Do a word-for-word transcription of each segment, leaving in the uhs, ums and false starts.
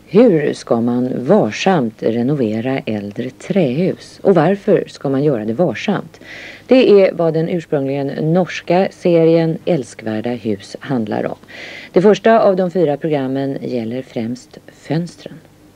Hur ska man varsamt renovera äldre trähus? Och varför ska man göra det varsamt? Det är vad den ursprungligen norska serien Älskvärda hus handlar om. Det första av de fyra programmen gäller främst fönstren.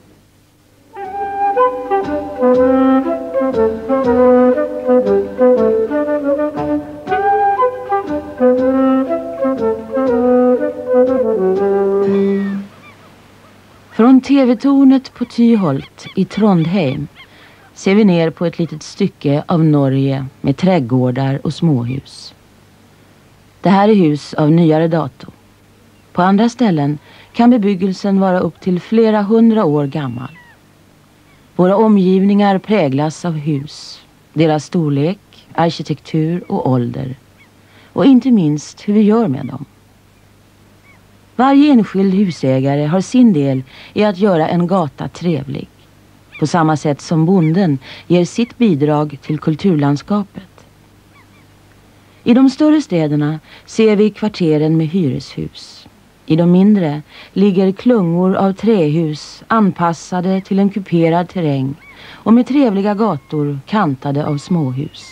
Från tv-tornet på Tyholt i Trondheim ser vi ner på ett litet stycke av Norge med trädgårdar och småhus. Det här är hus av nyare dato. På andra ställen kan bebyggelsen vara upp till flera hundra år gammal. Våra omgivningar präglas av hus, deras storlek, arkitektur och ålder. Och inte minst hur vi gör med dem. Varje enskild husägare har sin del i att göra en gata trevlig. På samma sätt som bonden ger sitt bidrag till kulturlandskapet. I de större städerna ser vi kvarteren med hyreshus. I de mindre ligger klungor av trähus anpassade till en kuperad terräng och med trevliga gator kantade av småhus.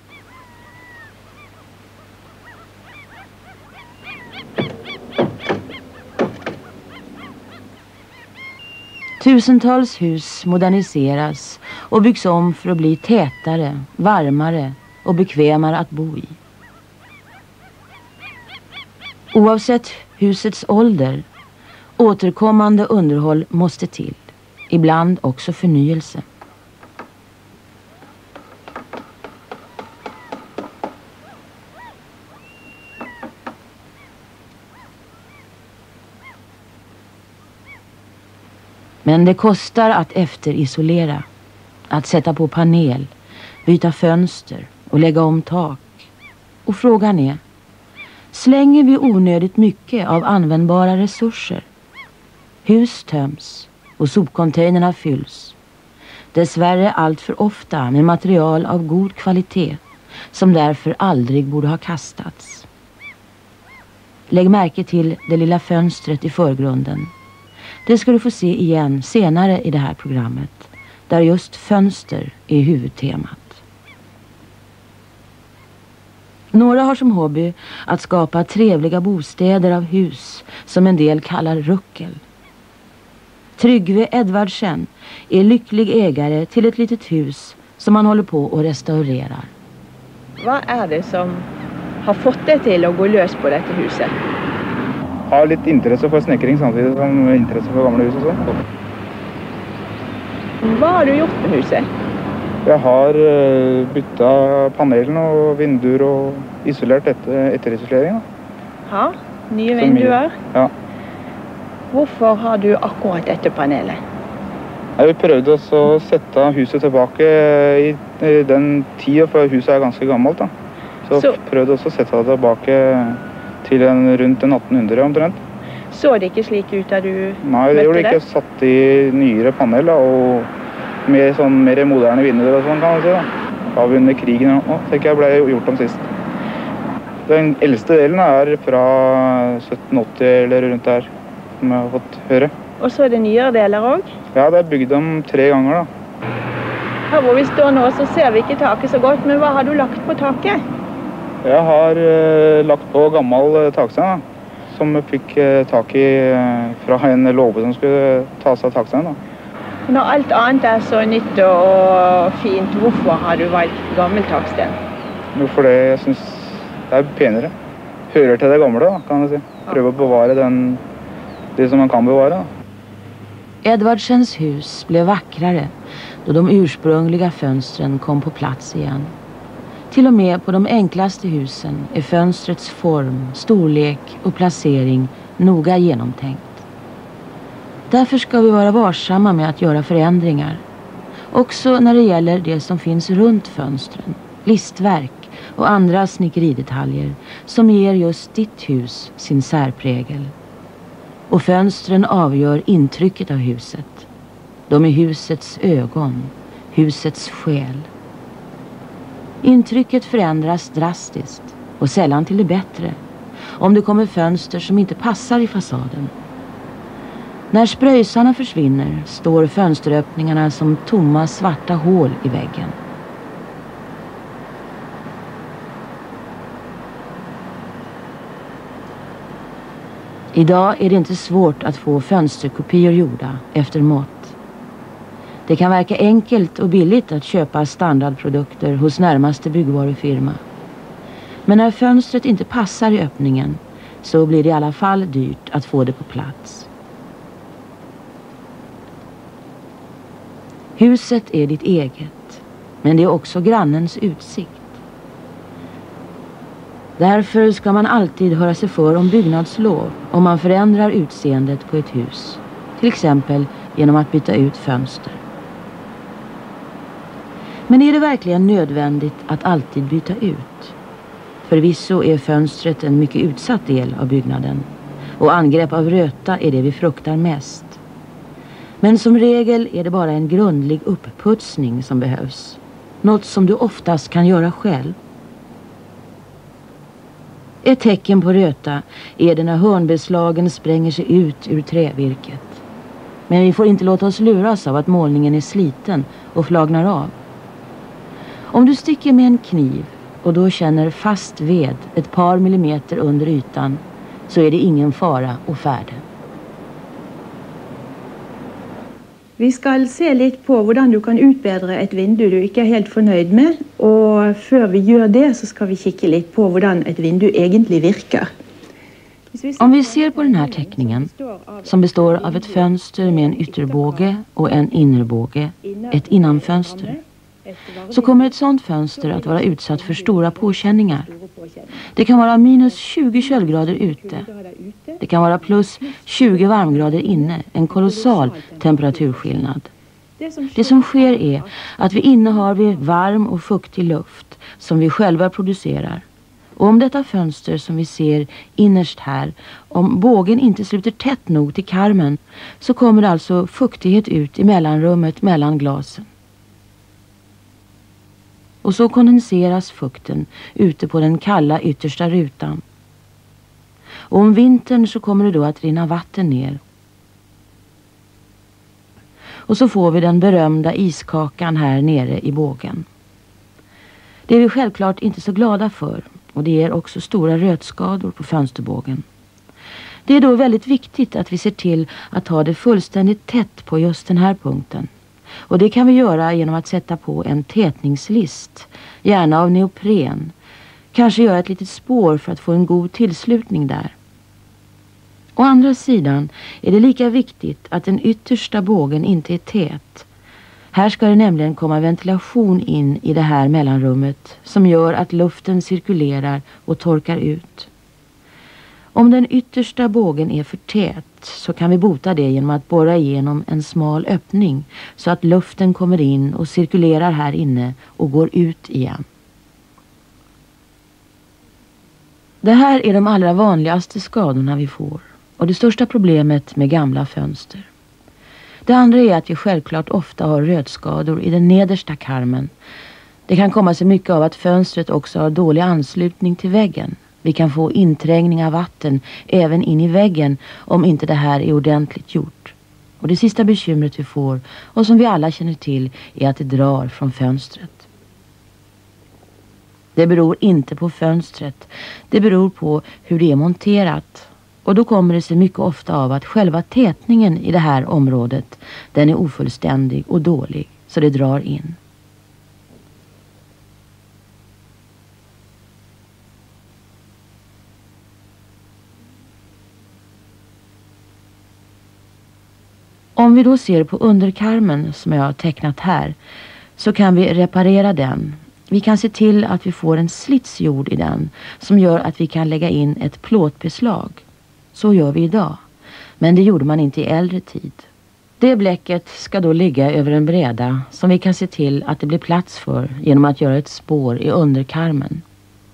Tusentals hus moderniseras och byggs om för att bli tätare, varmare och bekvämare att bo i. Oavsett husets ålder, återkommande underhåll måste till, ibland också förnyelse. Men det kostar att efterisolera, att sätta på panel, byta fönster och lägga om tak. Och frågan är, slänger vi onödigt mycket av användbara resurser? Hus töms och sopcontainerna fylls. Dessvärre allt för ofta med material av god kvalitet som därför aldrig borde ha kastats. Lägg märke till det lilla fönstret i förgrunden. Det ska du få se igen senare i det här programmet, där just fönster är huvudtemat. Några har som hobby att skapa trevliga bostäder av hus som en del kallar ruckel. Tryggve Edvardsen är lycklig ägare till ett litet hus som han håller på och restaurerar. Vad är det som har fått dig till att gå lös på detta huset? Jag har lite intresse för snekring samtidigt som intresse för gamla hus och så. Vad har du gjort med huset? Jag har byttat panelen och vinduer och isolerat efter, efterisoleringen. Ja, nya vinduer. Ja. Varför har du akkurat detta panelen? Jag prövade att sätta huset tillbaka i den tiden, för huset är ganska gammalt då. Så, så prövade jag att sätta det tillbaka till en runt en attenhundre omtrent. Så det inte slik ut där du Nej, det gjorde det inte. Satt i nyere panel och med sån mer moderne vinduer och sånt kan man säga. Av under krigen och tänker jag blev gjort om sist. Den äldsta delen är från sjutton åttio eller runt där som jag har fått höra. Och så är det nyare delar också? Ja, det är byggt om tre gånger då. Här hvor vi står nu så ser vi inte taket så gott, men vad har du lagt på taket? Jag har uh, lagt på gammal uh, takstein som jag fick uh, tag i uh, från en låve som skulle ta sig av takstein. När allt annat är så nytt och fint, varför har du valt gammal taksten? Jo, för det jag syns det är penare. Hører till det gamla då, kan man säga. Pröva att bevara den det som man kan bevara. Edvardsens hus blev vackrare då de ursprungliga fönstren kom på plats igen. Till och med på de enklaste husen är fönstrets form, storlek och placering noga genomtänkt. Därför ska vi vara varsamma med att göra förändringar. Också när det gäller det som finns runt fönstren, listverk och andra snickeridetaljer som ger just ditt hus sin särprägel. Och fönstren avgör intrycket av huset. De är husets ögon, husets själ. Intrycket förändras drastiskt och sällan till det bättre om det kommer fönster som inte passar i fasaden. När spröjsarna försvinner står fönsteröppningarna som tomma svarta hål i väggen. Idag är det inte svårt att få fönsterkopior gjorda efter mått. Det kan verka enkelt och billigt att köpa standardprodukter hos närmaste byggvarufirma. Men när fönstret inte passar i öppningen så blir det i alla fall dyrt att få det på plats. Huset är ditt eget, men det är också grannens utsikt. Därför ska man alltid höra sig för om byggnadslov om man förändrar utseendet på ett hus. Till exempel genom att byta ut fönster. Men är det verkligen nödvändigt att alltid byta ut? Förvisso är fönstret en mycket utsatt del av byggnaden. Och angrepp av röta är det vi fruktar mest. Men som regel är det bara en grundlig uppputsning som behövs. Något som du oftast kan göra själv. Ett tecken på röta är det när hörnbeslagen spränger sig ut ur trävirket. Men vi får inte låta oss luras av att målningen är sliten och flagnar av. Om du sticker med en kniv och då känner fast ved ett par millimeter under ytan så är det ingen fara och färde. Vi ska se lite på hvordan du kan utbedre ett vindu du inte är helt förnöjd med. Och för vi gör det så ska vi kika lite på hvordan ett vindu egentligen virkar. Om vi ser på den här teckningen som består av ett fönster med en ytterbåge och en innerbåge, ett innanfönster, så kommer ett sådant fönster att vara utsatt för stora påkänningar. Det kan vara minus tjugo köldgrader ute. Det kan vara plus tjugo varmgrader inne, en kolossal temperaturskillnad. Det som sker är att vi innehar vi varm och fuktig luft som vi själva producerar. Och om detta fönster som vi ser innerst här, om bågen inte sluter tätt nog till karmen, så kommer det alltså fuktighet ut i mellanrummet mellan glasen. Och så kondenseras fukten ute på den kalla yttersta rutan. Och om vintern så kommer det då att rinna vatten ner. Och så får vi den berömda iskakan här nere i bågen. Det är vi självklart inte så glada för. Och det ger också stora rötskador på fönsterbågen. Det är då väldigt viktigt att vi ser till att ha det fullständigt tätt på just den här punkten. Och det kan vi göra genom att sätta på en tätningslist, gärna av neopren. Kanske göra ett litet spår för att få en god tillslutning där. Å andra sidan är det lika viktigt att den yttersta bågen inte är tät. Här ska det nämligen komma ventilation in i det här mellanrummet som gör att luften cirkulerar och torkar ut. Om den yttersta bågen är för tät så kan vi bota det genom att borra igenom en smal öppning så att luften kommer in och cirkulerar här inne och går ut igen. Det här är de allra vanligaste skadorna vi får och det största problemet med gamla fönster. Det andra är att vi självklart ofta har rötskador i den nedersta karmen. Det kan komma sig mycket av att fönstret också har dålig anslutning till väggen. Vi kan få inträngning av vatten även in i väggen om inte det här är ordentligt gjort. Och det sista bekymret vi får, och som vi alla känner till, är att det drar från fönstret. Det beror inte på fönstret. Det beror på hur det är monterat. Och då kommer det sig mycket ofta av att själva tätningen i det här området, den är ofullständig och dålig, så det drar in. Om vi då ser på underkarmen som jag har tecknat här så kan vi reparera den. Vi kan se till att vi får en slits gjord i den som gör att vi kan lägga in ett plåtbeslag. Så gör vi idag. Men det gjorde man inte i äldre tid. Det bläcket ska då ligga över en bräda som vi kan se till att det blir plats för genom att göra ett spår i underkarmen.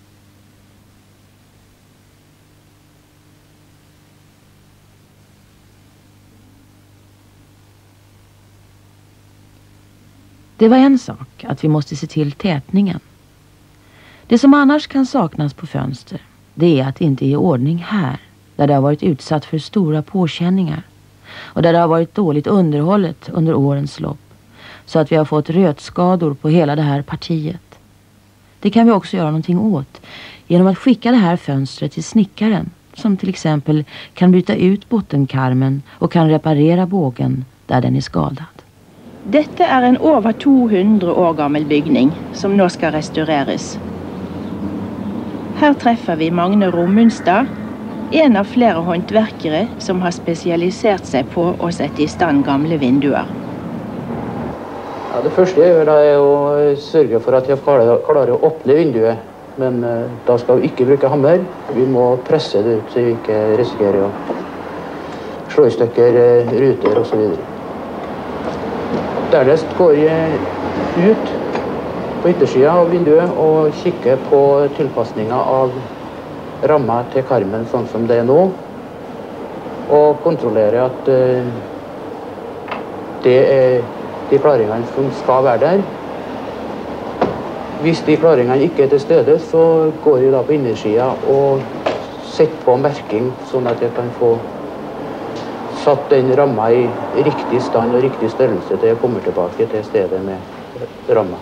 Det var en sak att vi måste se till tätningen. Det som annars kan saknas på fönster, det är att det inte är i ordning här, där det har varit utsatt för stora påkänningar. och där det har varit dåligt underhållet under årens lopp, så att vi har fått rötskador på hela det här partiet. Det kan vi också göra någonting åt genom att skicka det här fönstret till snickaren, som till exempel kan byta ut bottenkarmen och kan reparera bågen där den är skadad. Dette er en over to hundre år gammel bygning som nå skal restaureres. Her treffer vi Magne Romundstad, en av flere håndverkere som har spesialisert seg på å sette i stand gamle vinduer. Ja, det første jeg gjør da er å sørge for at jeg klarer, klarer å åpne vinduet. Men uh, da skal vi ikke bruke hammer. Vi må presse det ut så vi ikke risikerer å slå i stykker uh, ruter og så videre. Dernest går jeg ut på yttersiden av vinduet og kikker på tilpasningen av ramma til karmen sånn som det er nå. Og kontrollerer at uh, det er de klaringene som skal være der. Hvis de klaringene ikke er til stede, så går jeg da på innersiden og setter på merking, sånn at jeg kan få satt den ramma i riktig stand og riktig størrelse til jeg kommer tilbake til stedet med ramma.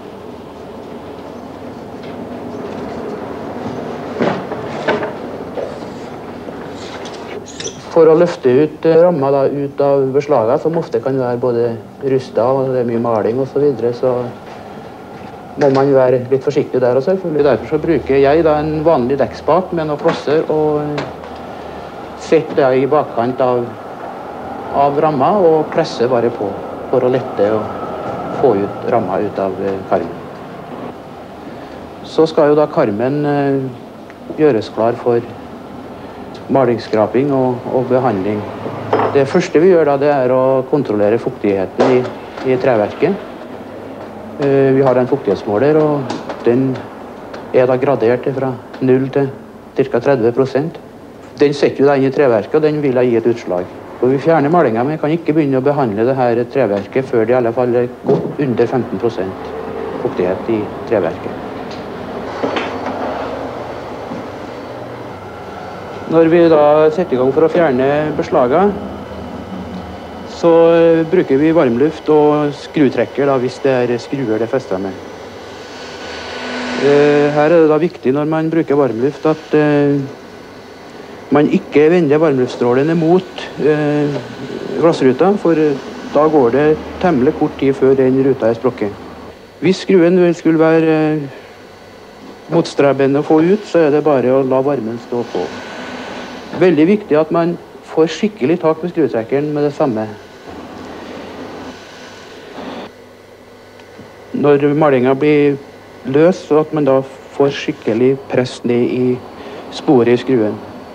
For å løfte ut ramma da, ut av beslaget, som ofte kan være både rustet og det er mye maling og så videre, så må man være litt forsiktig der også, selvfølgelig. Derfor så bruker jeg da en vanlig dekkspak med noen klosser og setter det i bakkant av, av ramma og presser bare på for å lette og få ut ramma ut av karmen. Så skal jo da karmen uh, gjøres klar for malingsskraping og, og behandling. Det første vi gjør da, det er å kontrollere fuktigheten i, i treverket. Vi har en fuktighetsmåler, og den er da gradert fra null til ca. tretti prosent. Den setter jo da inn i treverket, og den vil da gi et utslag. Og vi fjerner malingen, men vi kan ikke begynne å behandle det her treverket før det i alle fall er godt under femten prosent fuktighet i treverket. Når vi da setter i gang for å fjerne beslaget, så bruker vi varmluft og skrutrekker da, hvis det er skruer det fester med. Her er det da viktig når man bruker varmluft at uh, man ikke vender varmluftstrålene mot uh, glassruta, for uh, da går det temmelig kort tid før den ruta er sprukket. Hvis skruen skulle være uh, motstrebende å få ut, så er det bare å la varmen stå på. Veldig viktig at man får skikkelig tak med skrutrekkeren med det samme. Når malingen blir løs, så at man da får skikkelig press ned i sporet i skruen.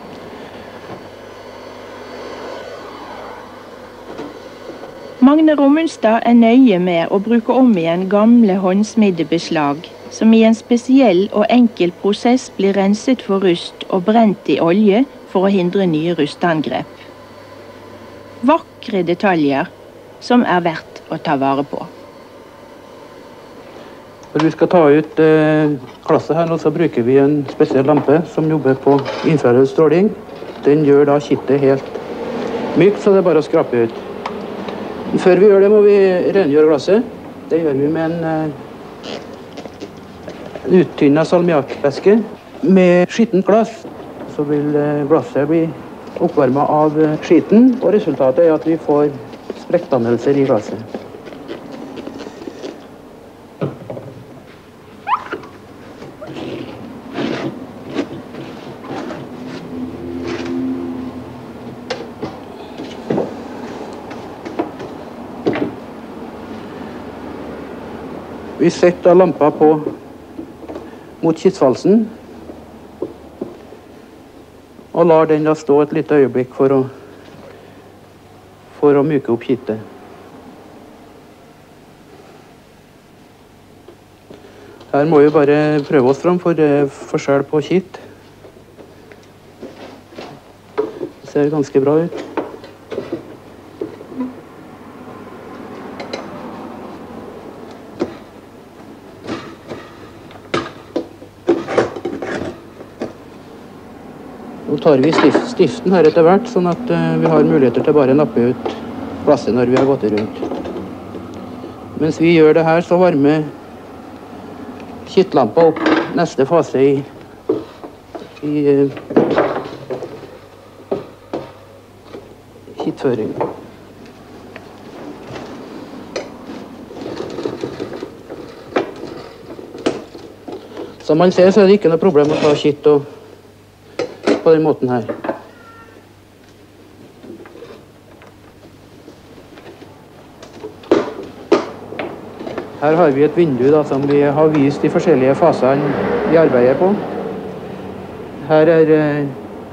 Magne Romundstad er nøye med å bruke om igjen gamle håndsmidde beslag, som i en spesiell og enkel prosess blir renset for rust og brent i olje for å hindre nye rustangrep. Vakre detaljer som er verdt å ta vare på. Når vi skal ta ut eh, glasset her, så bruker vi en spesiell lampe som jobber på infrarød stråling. Den gjør da kittet helt mykt, så det er bare å skrape ut. Før vi gjør det, må vi rengjøre glasset. Det gjør vi med en eh, uttynnet salmiakkvæske. Med skittent glass så vil eh, glasset bli oppvarmet av eh, skiten, og resultatet er at vi får sprekkdannelser i glasset. Vi setter lampa på mot kistvalsen og lar den da stå et lite øyeblikk for å, for å myke opp kittet. Her må vi bare prøve oss fram for det er forskjell på kitt. Det ser ganske bra ut. Nå tar vi stift, stiften her etter hvert, sånn at uh, vi har muligheter til bare å nappe ut glasset når vi har gått rundt. Mens vi gjør det her, så varmer kittlampa opp neste fase i, i uh, kittføring. Som man ser, så er det ikke noe problem å ta kitt og på den måten her. Her har vi et vindu da, som vi har vist de forskjellige fasene vi arbeider på. Her er eh,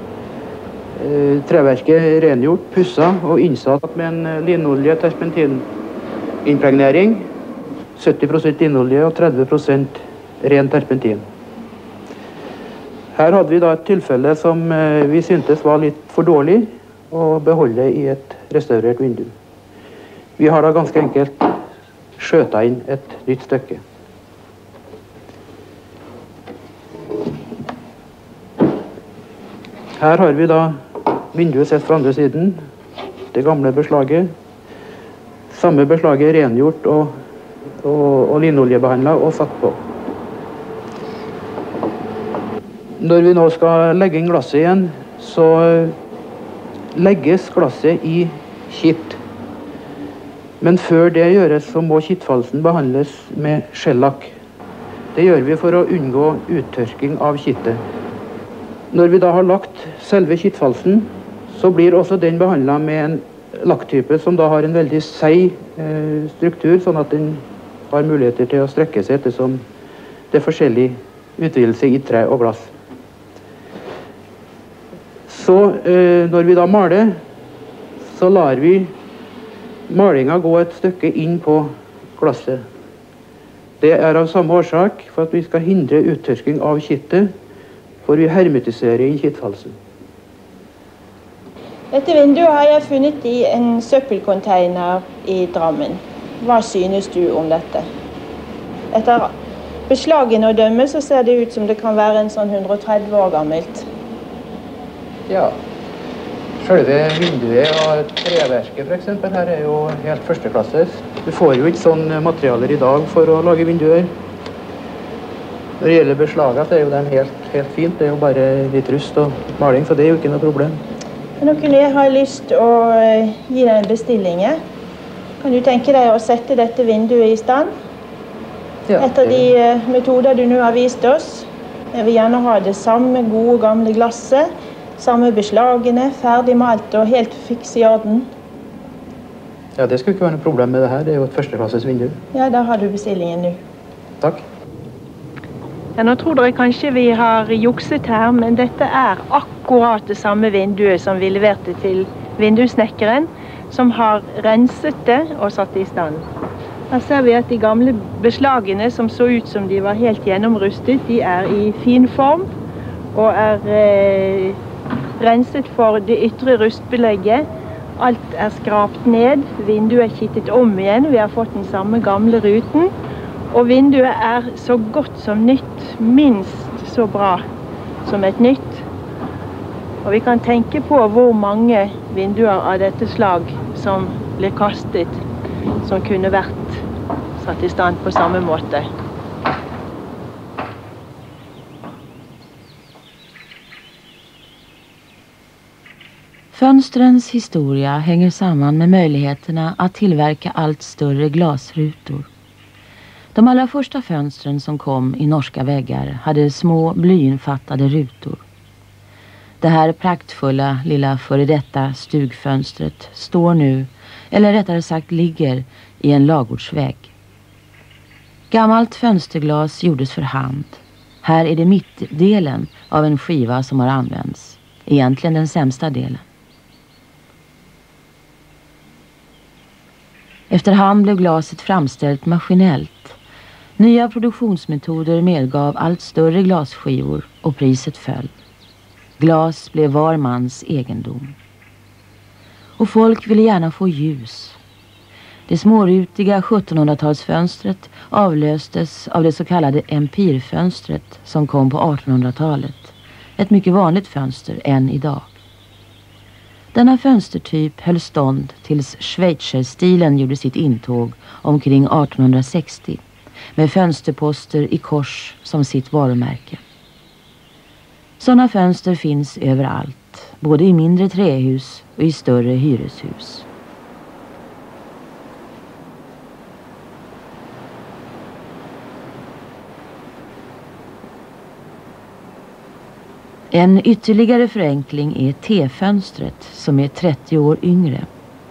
treverket rengjort, pusset og innsatt med en linolje terpentinnimpregnering. sytti prosent linolje og tretti prosent ren terpentin. Her hadde vi da et tilfelle som eh, vi syntes var litt for dårlig å beholde i et restaurert vindu. Vi har da ganske enkelt skjøtet inn et nytt stykke. Her har vi da vinduet sett fra andre siden, det gamle beslaget. Samme beslaget rengjort og, og, og linoljebehandlet og satt på. Når vi nå skal legge inn glasset igjen, så legges glasset i kitt. Men før det gjøres, så må kittfalsen behandles med skjellakk. Det gjør vi for å unngå uttørking av kittet. Når vi da har lagt selve kittfalsen, så blir også den behandlet med en lakktype som da har en veldig seig eh, struktur, sånn at den har muligheter til å strekke seg ettersom det er forskjellig utvidelse i tre og glass. Så eh, når vi da maler, så lar vi malinga gå et stykke inn på glasset. Det er av samme årsak, for at vi skal hindre uttørking av kittet, for vi hermetiserer inn kittfalsen. Dette vinduet har jeg funnet i en søppelcontainer i Drammen. Hva synes du om dette? Etter beslagene å dømme så ser det ut som det kan være en sånn hundre og tretti år gammelt. Ja, selve vinduet og treverket for eksempel her er jo helt førsteklasses. Du får jo ikke sånn materialer i dag for å lage vinduer. Når det gjelder beslaget, så er jo den helt, helt fint. Det er jo bare litt rust og maling, så det er jo ikke noe problem. Nå kunne jeg ha lyst å gi deg en bestilling. Kan du tenke deg å sette dette vinduet i stand? Ja, etter de metoder du nå har vist oss. Jeg vil gjerne ha det samme gode gamle glasset, samme beslagene, ferdig malt og helt fiks i orden. Ja, det skulle ikke være noe problem med det her. Det er jo et førsteklasses vindu. Ja, da har du bestillingen nå. Takk. Ja, nå tror dere kanskje vi har jukset her, men dette er akkurat det samme vinduet som vi leverte til vindussnekkeren, som har renset det og satt det i stand. Her ser vi at de gamle beslagene som så ut som de var helt gjennomrustet, de er i fin form og er eh, renset for det ytre rustbelegget. Alt er skrapt ned, vinduet er kittet om igjen, vi har fått den samme gamle ruten. Og vinduet er så godt som nytt, minst så bra som et nytt. Og vi kan tenke på hvor mange vinduer av dette slag som ble kastet, som kunne vært satt i stand på samme måte. Fönstrens historia hänger samman med möjligheterna att tillverka allt större glasrutor. De allra första fönstren som kom i norska väggar hade små blyinfattade rutor. Det här praktfulla lilla före detta stugfönstret står nu, eller rättare sagt ligger, i en lagårdsvägg. Gammalt fönsterglas gjordes för hand. Här är det mittdelen av en skiva som har använts. Egentligen den sämsta delen. Efterhand blev glaset framställt maskinellt. Nya produktionsmetoder medgav allt större glasskivor och priset föll. Glas blev var mans egendom. Och folk ville gärna få ljus. Det smårutiga sjuttonhundratalsfönstret avlöstes av det så kallade empirfönstret som kom på artonhundratalet. ett mycket vanligt fönster än idag. Denna fönstertyp höll stånd tills schweizerstilen gjorde sitt intåg omkring artonhundrasextio med fönsterposter i kors som sitt varumärke. Sådana fönster finns överallt, både i mindre trähus och i större hyreshus. En ytterligare förenkling är T-fönstret som är trettio år yngre.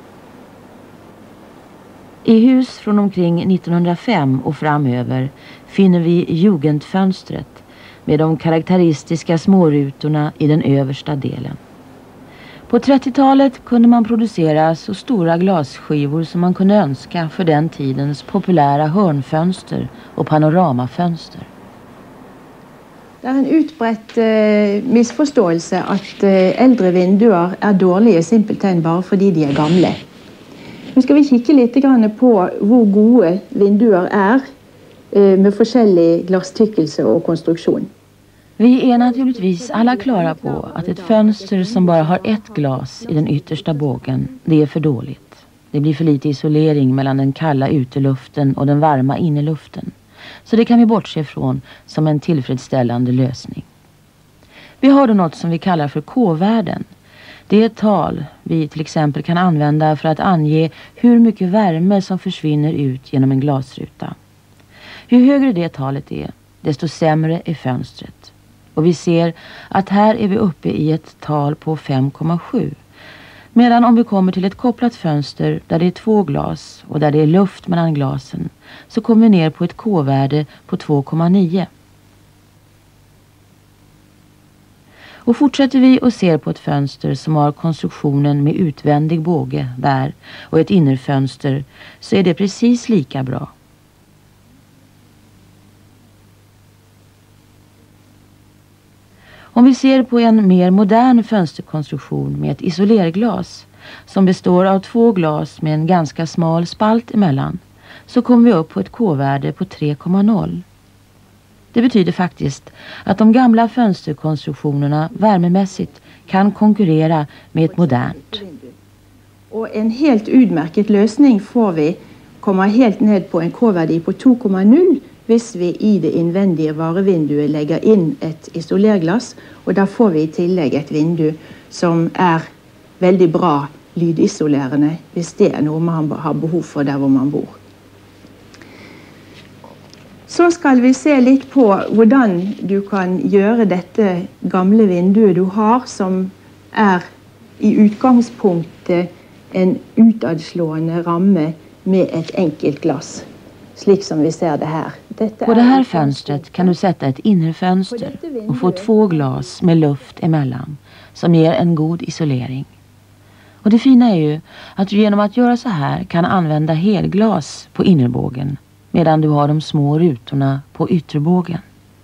I hus från omkring nittonhundrafem och framöver finner vi Jugendfönstret med de karaktäristiska smårutorna i den översta delen. På trettiotalet kunde man producera så stora glasskivor som man kunde önska för den tidens populära hörnfönster och panoramafönster. Det är en utbrett eh, missförståelse att eh, äldre vinduer är dåliga simpelthen bara för de är gamla. Nu ska vi kika lite grann på hur goda vinduer är eh, med forskjellig glasstyckelse och konstruktion. Vi är naturligtvis alla klara på att ett fönster som bara har ett glas i den yttersta bågen, det är för dåligt. Det blir för lite isolering mellan den kalla uteluften och den varma inneluften. Så det kan vi bortse från som en tillfredsställande lösning. Vi har då något som vi kallar för K-värden. Det är ett tal vi till exempel kan använda för att ange hur mycket värme som försvinner ut genom en glasruta. Ju högre det talet är, desto sämre är fönstret. Och vi ser att här är vi uppe i ett tal på fem komma sju. Medan om vi kommer till ett kopplat fönster där det är två glas och där det är luft mellan glasen så kommer vi ner på ett K-värde på två komma nio. Och fortsätter vi och ser på ett fönster som har konstruktionen med utvändig båge där och ett innerfönster så är det precis lika bra. Om vi ser på en mer modern fönsterkonstruktion med ett isolerglas som består av två glas med en ganska smal spalt emellan så kommer vi upp på ett K-värde på tre komma noll. Det betyder faktiskt att de gamla fönsterkonstruktionerna värmemässigt kan konkurrera med ett modernt. Och en helt utmärkt lösning får vi komma helt ned på en K-värde på två komma noll hvis vi i det innvendige varevinduet lägger in ett isolerglas, och där får vi i tillägg ett vindu som är väldigt bra lydisolerande hvis det är något man har behov för där hvor man bor. Så skal vi se litt på hvordan du kan gjøre dette gamle vinduet du har, som er i utgangspunktet en utadslående ramme med ett enkelt glas. Slik som vi ser det här. Detta på det här fönstret kan du sätta ett innerfönster och få två glas med luft emellan som ger en god isolering. Och det fina är ju att du genom att göra så här kan använda helglas på innerbågen medan du har de små rutorna på ytterbågen.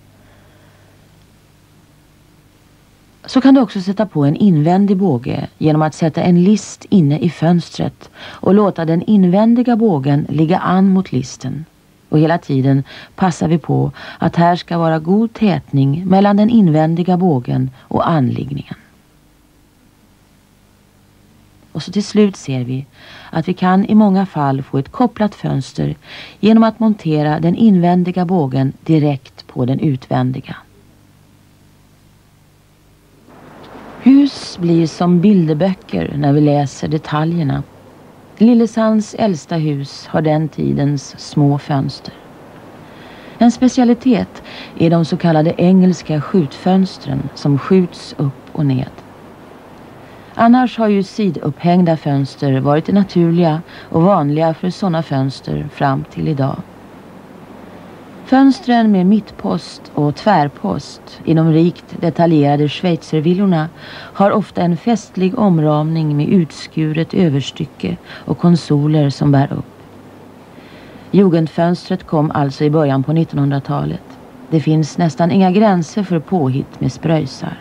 Så kan du också sätta på en invändig båge genom att sätta en list inne i fönstret och låta den invändiga bågen ligga an mot listen. Och hela tiden passar vi på att här ska vara god tätning mellan den invändiga bågen och anliggningen. Och så till slut ser vi att vi kan i många fall få ett kopplat fönster genom att montera den invändiga bågen direkt på den utvändiga. Hus blir som bilderböcker när vi läser detaljerna. Lillesands äldsta hus har den tidens små fönster. En specialitet är de så kallade engelska skjutfönstren som skjuts upp och ned. Annars har ju sidupphängda fönster varit det naturliga och vanliga för sådana fönster fram till idag. Fönstren med mittpost och tvärpost i de rikt detaljerade schweizervillorna har ofta en festlig omramning med utskuret överstycke och konsoler som bär upp. Jugendfönstret kom alltså i början på nittonhundratalet. Det finns nästan inga gränser för påhitt med spröjsar.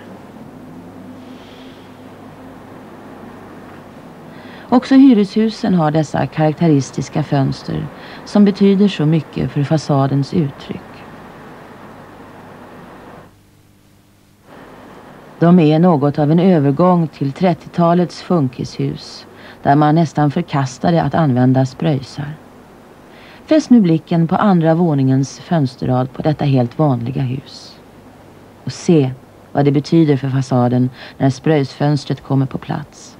Också hyreshusen har dessa karaktäristiska fönster som betyder så mycket för fasadens uttryck. De är något av en övergång till trettiotalets funkishus, där man nästan förkastade att använda spröjsar. Fäst nu blicken på andra våningens fönsterrad på detta helt vanliga hus. Och se vad det betyder för fasaden när spröjsfönstret kommer på plats.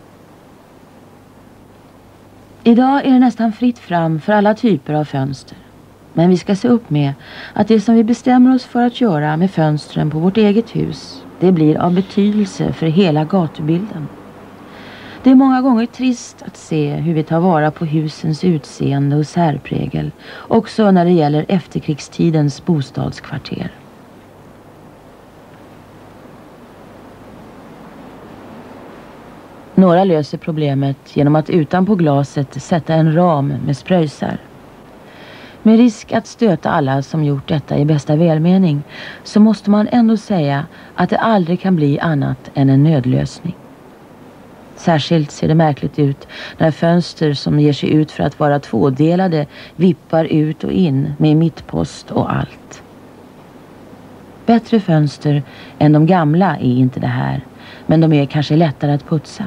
Idag är det nästan fritt fram för alla typer av fönster. Men vi ska se upp med att det som vi bestämmer oss för att göra med fönstren på vårt eget hus, det blir av betydelse för hela gatubilden. Det är många gånger trist att se hur vi tar vara på husens utseende och särprägel, också när det gäller efterkrigstidens bostadskvarter. Några löser problemet genom att utanpå glaset sätta en ram med spröjsar. Med risk att stöta alla som gjort detta i bästa välmening, så måste man ändå säga att det aldrig kan bli annat än en nödlösning. Särskilt ser det märkligt ut när fönster som ger sig ut för att vara tvådelade vippar ut och in med mittpost och allt. Bättre fönster än de gamla är inte det här, men de är kanske lättare att putsa.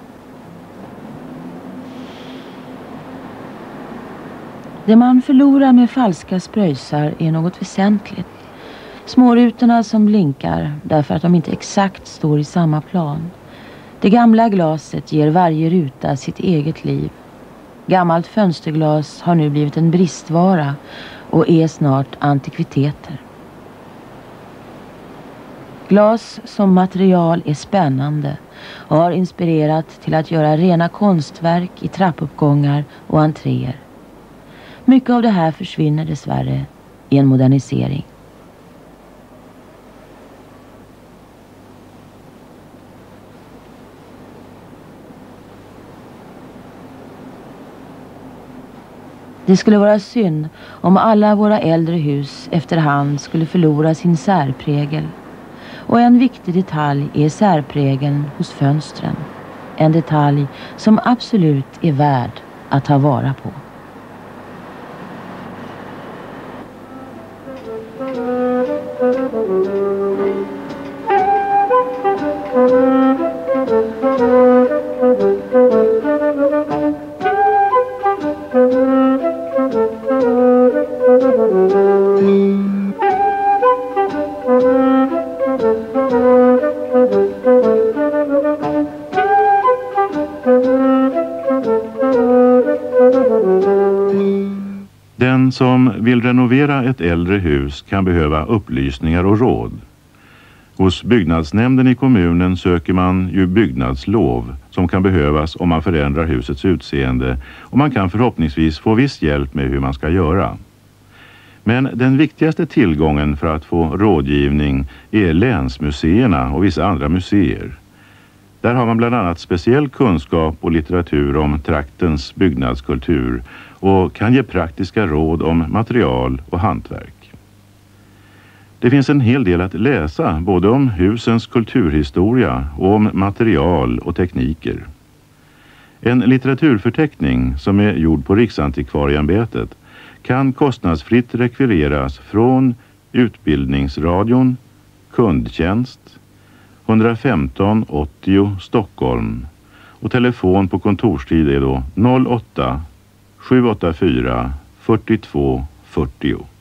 Det man förlorar med falska spröjsar är något väsentligt. Smårutorna som blinkar därför att de inte exakt står i samma plan. Det gamla glaset ger varje ruta sitt eget liv. Gammalt fönsterglas har nu blivit en bristvara och är snart antikviteter. Glas som material är spännande och har inspirerat till att göra rena konstverk i trappuppgångar och entréer. Mycket av det här försvinner dessvärre i en modernisering. Det skulle vara synd om alla våra äldre hus efterhand skulle förlora sin särprägel. Och en viktig detalj är särprägeln hos fönstren. En detalj som absolut är värd att ta vara på. Den som vill renovera ett äldre hus kan behöva upplysningar och råd. Hos byggnadsnämnden i kommunen söker man ju byggnadslov som kan behövas om man förändrar husets utseende, och man kan förhoppningsvis få viss hjälp med hur man ska göra. Men den viktigaste tillgången för att få rådgivning är länsmuseerna och vissa andra museer. Där har man bland annat speciell kunskap och litteratur om traktens byggnadskultur och kan ge praktiska råd om material och hantverk. Det finns en hel del att läsa både om husens kulturhistoria och om material och tekniker. En litteraturförteckning som är gjord på Riksantikvarieämbetet kan kostnadsfritt rekvireras från Utbildningsradion, Kundtjänst, ett fem åttio Stockholm, och telefon på kontorstid är då noll åtta sju åtta fyra fyrtiotvå fyrtio.